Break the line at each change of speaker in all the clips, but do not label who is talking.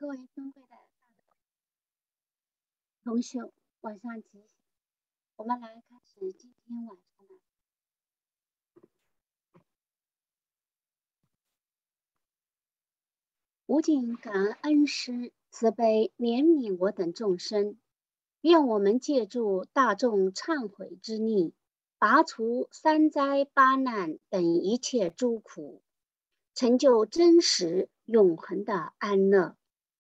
各位尊贵的同学，晚上吉祥。我们来开始今天晚上的。无尽感恩恩师慈悲怜悯我等众生，愿我们借助大众忏悔之力，拔除三灾八难等一切诸苦，成就真实永恒的安乐。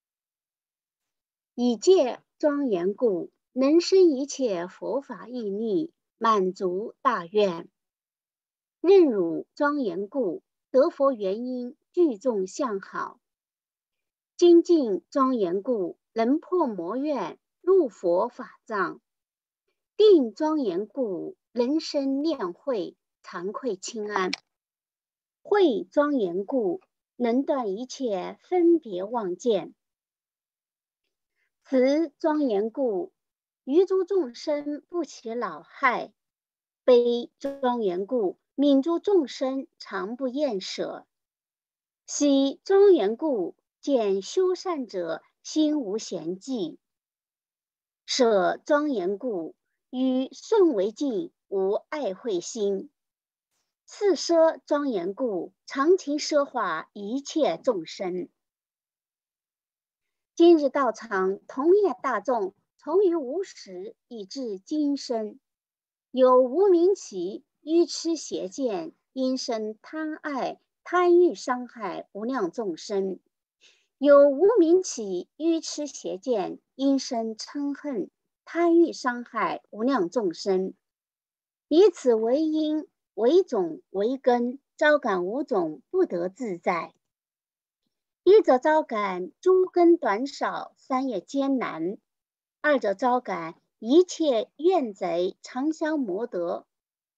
以戒庄严故，能生一切佛法义力，满足大愿。任汝庄严故，得佛原因具众相好。精进庄严故，能破魔怨，入佛法藏。定庄严故，能生念慧，惭愧清安。慧庄严故，能断一切分别妄见。慈庄严故，于诸众生不起恼害。悲庄严故，悯诸众生常不厌舍。喜庄严故，见修善者心无嫌忌。舍庄严故，与顺为境，无爱恚心。四摄庄严故，常情摄化一切众生。今日道场同业大众，从于无始以至今生，有无明起愚痴邪见，因生贪爱贪欲，伤害无量众生；有无明起愚痴邪见，因生嗔恨贪欲，伤害无量众生。以此为因，为种为根，招感五种不得自在。一者招感诸根短少，三业艰难；二者招感一切怨贼常相谋夺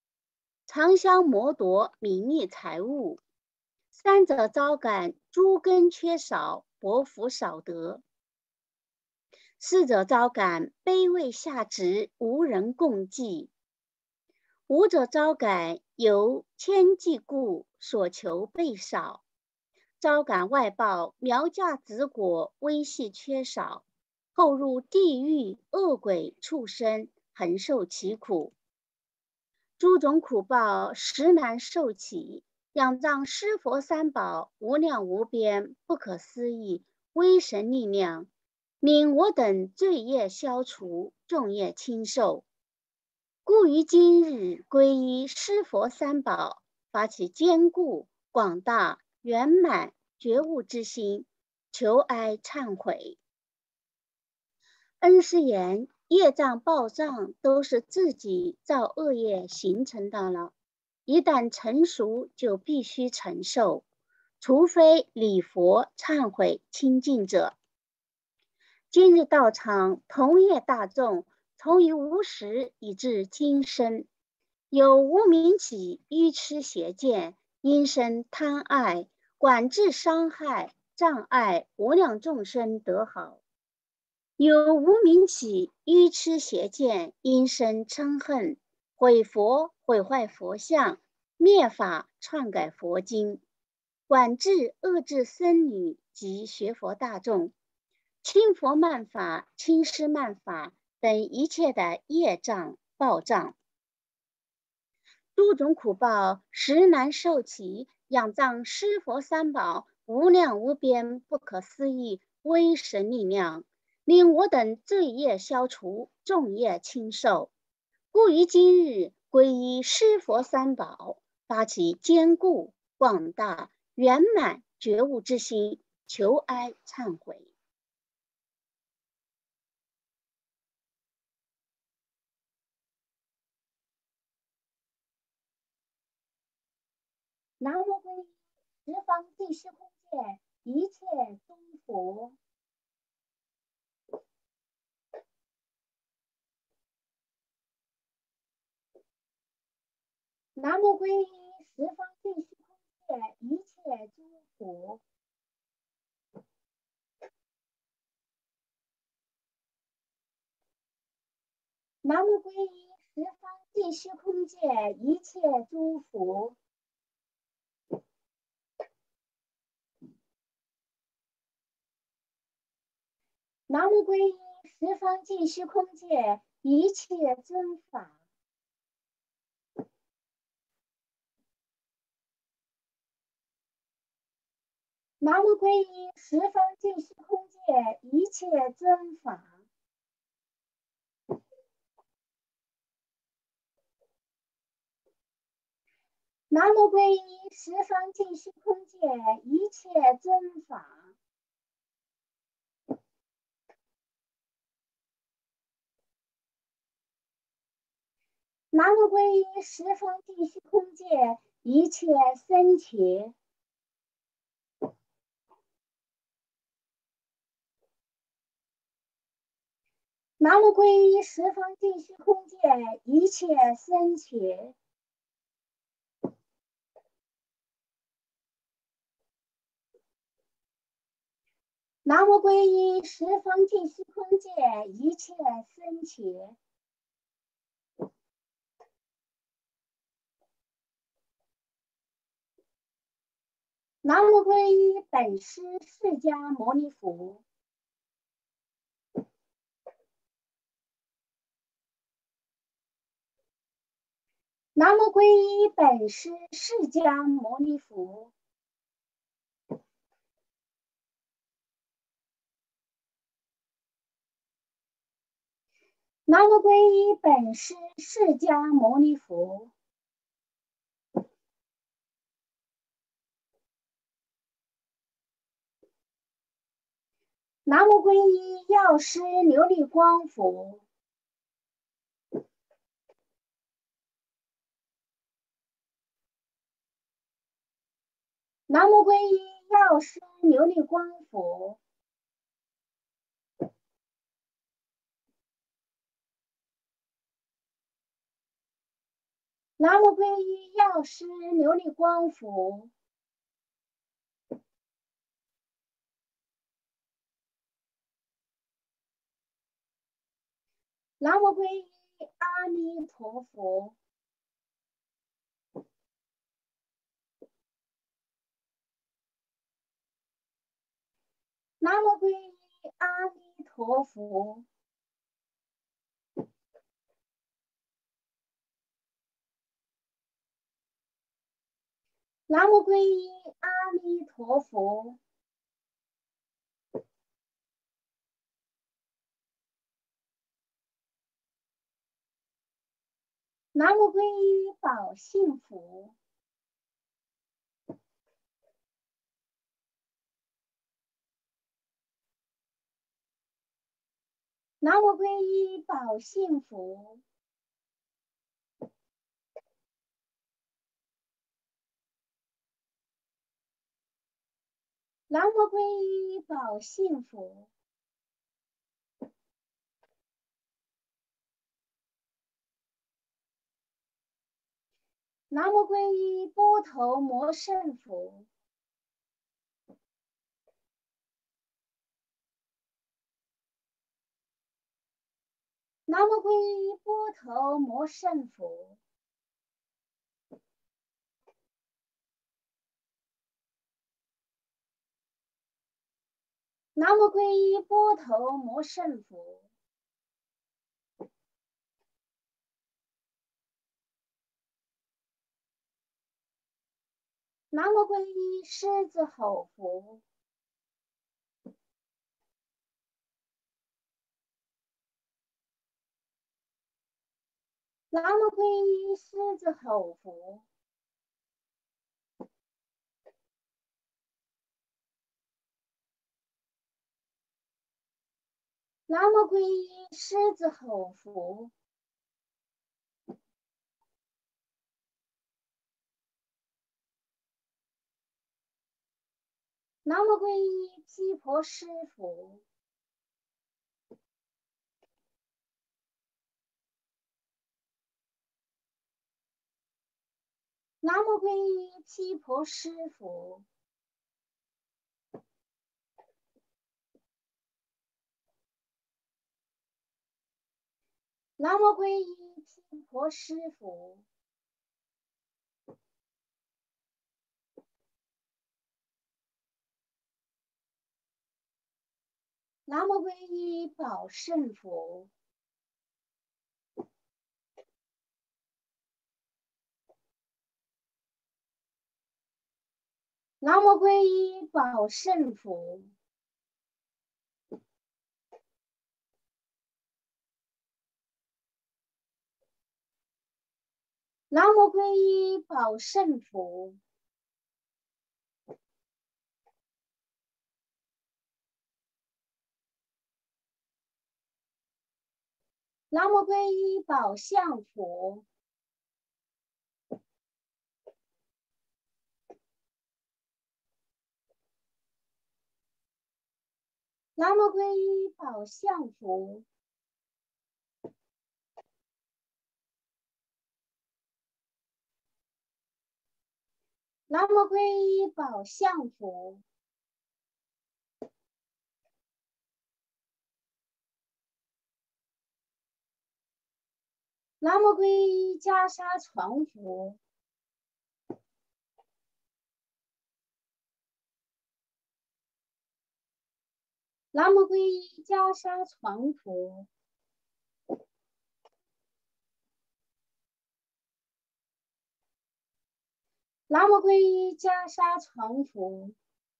名利财物；三者招感诸根缺少，薄福少得；四者招感卑微下执，无人共济；五者招感由千计故，所求倍少。招感外报苗稼子果，微细缺少，后入地狱恶鬼畜生，恒受其苦。诸种苦报实难受起，仰仗施佛三宝无量无边不可思议威神力量，令我等罪业消除，众业轻受。故于今日皈依施佛三宝，发起坚固广大圆满觉悟之心，求哀忏悔。恩师言，业障报障都是自己造恶业形成的了，一旦成熟就必须承受，除非礼佛忏悔清净者。今日道场同业大众，从于无始以至今生，有无明起愚痴邪见，因生贪爱管制伤害障碍无量众生得好；有无明起愚痴邪见，因生嗔恨毁佛毁坏佛像，灭法篡改佛经，管制遏制僧侣及学佛大众，轻佛慢法轻施慢法等一切的业障报障。诸种苦报实难受起，仰仗施佛三宝无量无边不可思议威神力量，令我等罪业消除，众业轻受。故于今日皈依施佛三宝，发起坚固广大圆满觉悟之心，求哀忏悔。南无皈依十方济世空界一切诸佛。南无皈依十方济世空界一切诸佛。南无皈依十方济世空界一切诸佛。 南无皈依十方尽虚空界一切尊法。南无皈依十方尽虚空界一切尊法。南无皈依十方尽虚空界一切尊法。南无皈依十方尽虚空界一切僧伽。南无皈依十方尽虚空界一切僧伽。南无皈依十方尽虚空界一切僧伽。南无皈依本师释迦牟尼佛。南无皈依本师释迦牟尼佛。南无皈依本师释迦牟尼佛。南无皈依药师琉璃光佛。南无皈依药师琉璃光佛。南无皈依药师琉璃光佛。南无皈依阿弥陀佛。南无皈依阿弥陀佛。南无皈依阿弥陀佛。南无皈依宝性佛。南无皈依宝性佛。南无皈依宝性佛。南无皈依波头摩圣佛。南无皈依波头摩圣佛。南无皈依波头摩圣佛。南无皈依狮子吼佛。南无皈依狮子吼佛。南无皈依狮子吼佛。南无皈依毗婆尸佛。南无皈依毗婆尸佛。南无皈依毗婆尸佛。 南无皈依宝圣佛。南无皈依宝圣佛。南无皈依宝圣佛。南无皈依宝相佛。南无皈依宝相佛。南无皈依宝相佛。南无皈依袈裟传佛。南无皈依袈裟传佛。南无皈依袈裟传佛。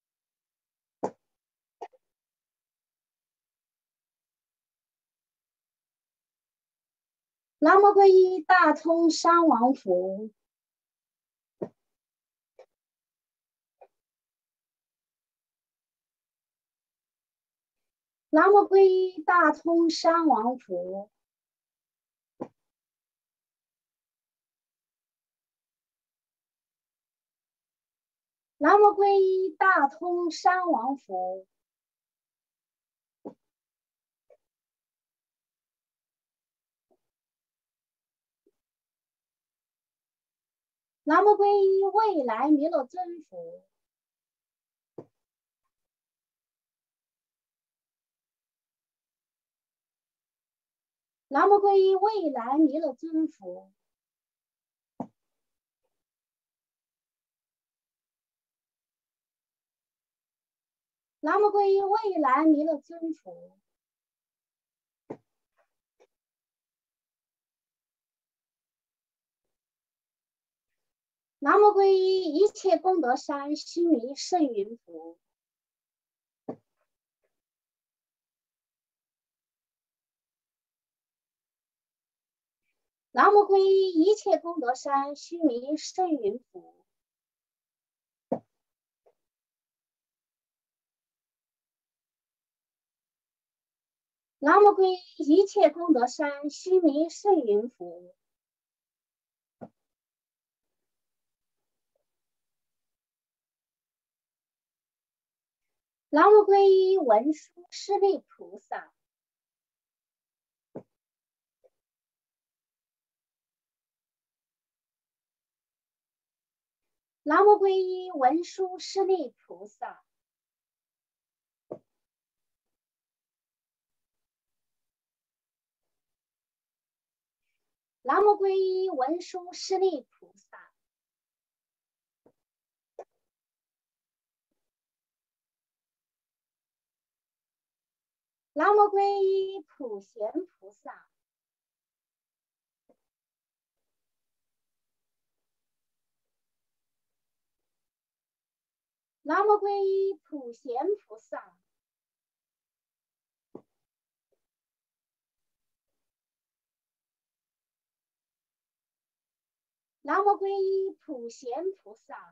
南无皈依大通三王佛。南无皈依大通三王佛。南无皈依大通三王佛。南无皈依未来弥勒尊佛。南无皈依未来弥勒尊佛。南无皈依未来弥勒尊佛。南无皈依一切功德山须弥圣云佛。南无皈依一切功德山须弥圣云佛。南无皈依一切功德山须弥圣云佛。南无皈依文殊师利菩萨。南无皈依文殊师利菩萨。南无皈依文殊师利菩萨。南无皈依普贤菩萨。南无皈依普贤菩萨。南无皈依普贤菩萨。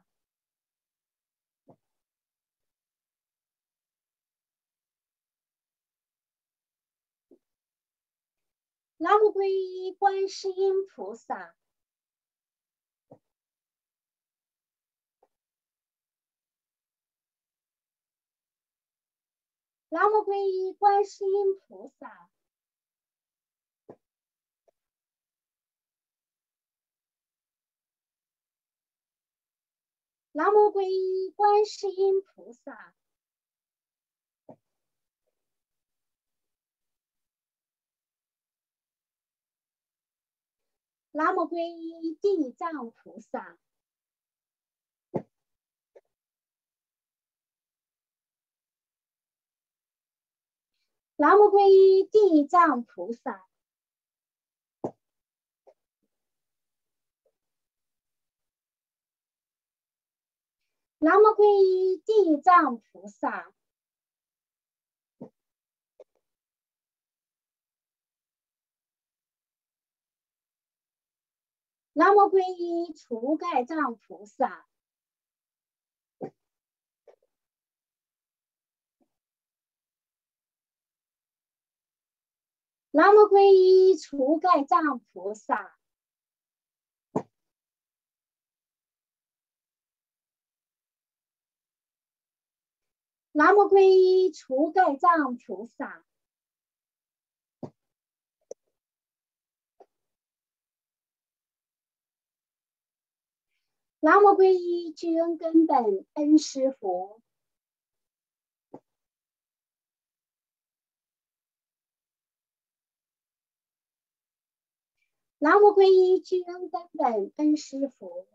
南无皈依观世音菩萨。南无皈依观世音菩萨。南无皈依观世音菩萨。南无皈依地藏菩萨。 南无皈依地藏菩萨。南无皈依地藏菩萨。南无皈依除盖藏菩萨。南无皈依除盖藏菩萨。南无皈依除盖藏菩萨。南无皈依具恩根本恩师佛。南无皈依具恩根本恩师佛。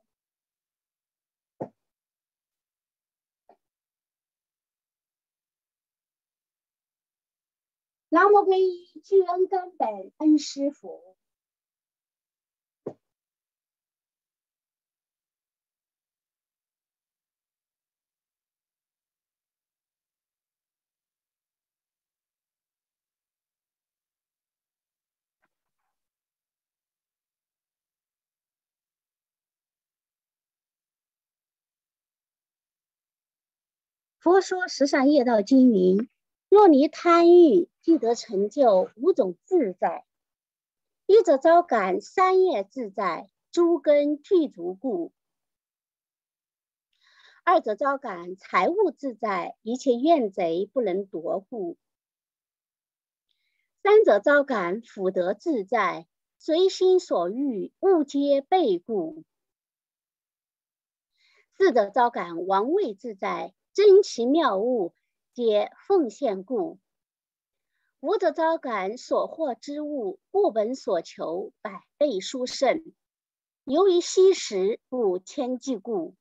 南无皈依具恩根本恩师佛。佛说十善业道经云：若离贪欲，即得成就五种自在。一者招感三业自在，诸根具足故；二者招感财物自在，一切怨贼不能夺故；三者招感福德自在，随心所欲，物皆备故；四者招感王位自在，珍奇妙物皆奉献故；五者招感所获之物，物本所求，百倍殊胜，由于惜时，故千计故。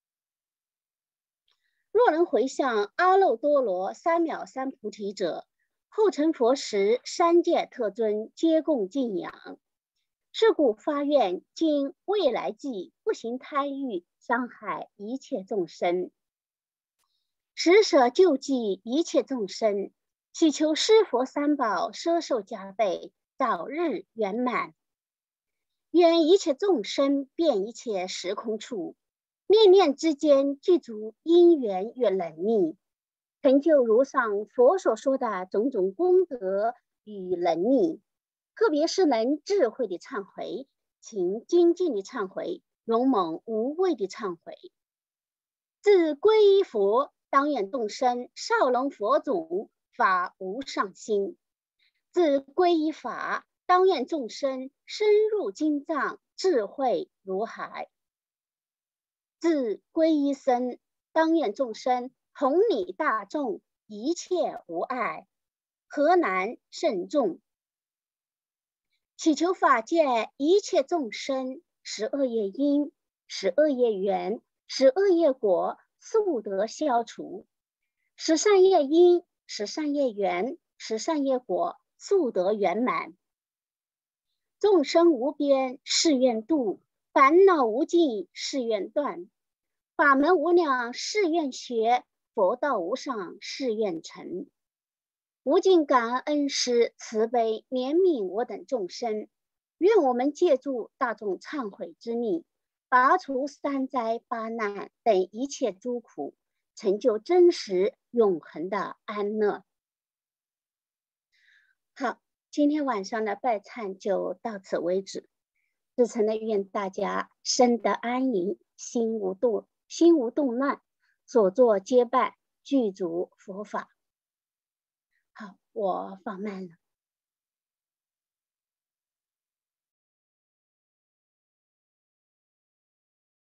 若能回向阿耨多罗三藐三菩提者，后成佛时，三界特尊皆共敬仰。是故发愿，今未来际不行贪欲，伤害一切众生，施舍救济一切众生，祈求施佛三宝摄受加倍，早日圆满。愿一切众生遍一切时空处，念念之间具足因缘与能力，成就如上佛所说的种种功德与能力，特别是能智慧的忏悔，勤精进的忏悔，勇猛无畏的忏悔。自皈依佛，当愿众生少龙佛种，发无上心；自皈依法，当愿众生深入经藏，智慧如海；自皈依僧，当愿众生同理大众，一切无碍，何难慎重。祈求法界一切众生，使恶业因，使恶业缘，使恶业果速得消除；使善业因，使善业缘，使善业果速得圆满。众生无边，誓愿度；烦恼无尽，誓愿断；法门无量，誓愿学；佛道无上，誓愿成。无尽感恩恩师慈悲怜悯我等众生，愿我们借助大众忏悔之力，拔除三灾八难等一切诸苦，成就真实永恒的安乐。好，今天晚上的拜忏就到此为止。至诚的愿大家身得安宁，心无动乱，所作皆办，具足佛法。好，我放慢了。